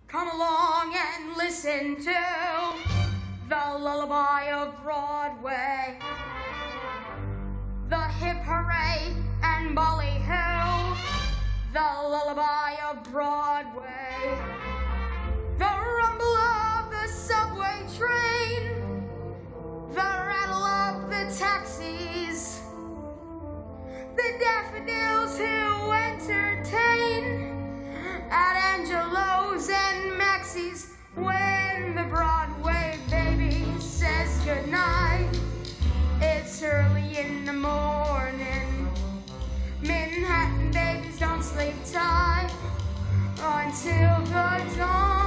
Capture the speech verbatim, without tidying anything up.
Come along and listen to the Lullaby of Broadway, the hip hooray and ballyhoo, the Lullaby of Broadway, the rumble of the subway train, the rattle of the taxis, the daffodils who entertain at Angelo's and Maxie's when the Broadway baby says goodnight. It's early in the morning. Manhattan babies don't sleep tight until the dawn.